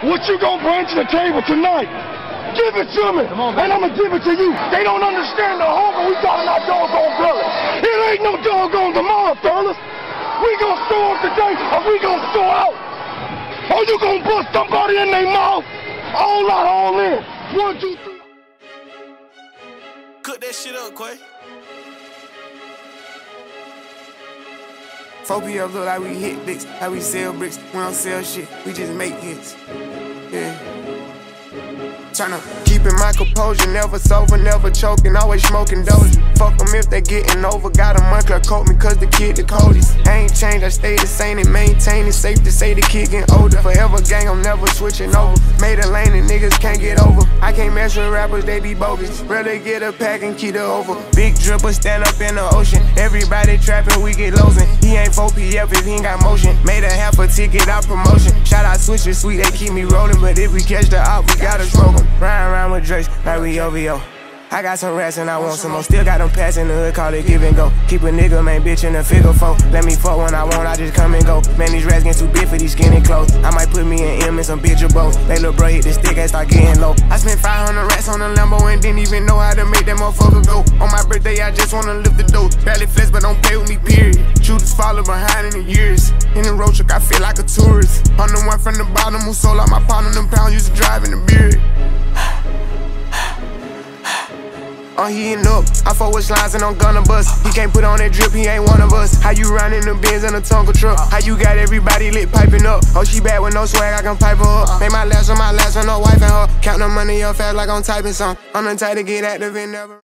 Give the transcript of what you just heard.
what you gonna bring to the table tonight? Give it to me, and I'ma give it to you. They don't understand the hunger we got in our doggone belly. It ain't no doggone tomorrow, fellas. We gonna store up today, or we gonna store out. Or you gonna bust somebody in their mouth? All out, all in. 1, 2, 3. Cook that shit up, Quay. 4PF look like we hit bricks, how we sell bricks. We don't sell shit, we just make hits. Yeah. Tryna keeping my composure, never sober, never choking, always smoking dozy. Fuck them if they getting over, got a month to coat me cause the kid the coldest. I ain't changed, I stay the same and maintain it. Safe to say the kid getting older. Forever gang, I'm never switching over. Made a lane and niggas can't get over. I can't mess with rappers, they be bogus. Rather get a pack and keep it over. Big dripper stand up in the ocean. Everybody trapping, we get losing. He ain't 4PF if he ain't got motion. Made a half a ticket out promotion. Shout out switches, sweet, they keep me rolling. But if we catch the op, we gotta smoke 'em. Riding around with Drakes, like we OVO. I got some rats and I want some more. Still got them pass in the hood, call it give and go. Keep a nigga, man, bitch in the figure 4. Let me fuck when I want, I just come and go. Man, these rats getting too big for these skinny clothes. I might put me an M in some bitch or both. They little bro hit the stick and start getting low. I spent 500 rats on a Lambo and didn't even know how to make that motherfucker go. On my birthday, I just wanna lift the dough. Barely flex, but don't play with me, period. Shooters follow behind in the years. In the road truck, I feel like a tourist. I'm the one from the bottom who sold out my pound on them pounds, used to drive in the beard. I'm heating up, I fuck with slides and I'm gonna bust. He can't put on that drip, he ain't one of us. How you riding the Benz in a Tonka truck? How you got everybody lit piping up? Oh, she bad with no swag, I can pipe her up. Make my last with no wife and her. Count the money up fast like I'm typing some. I'm the type to get active and never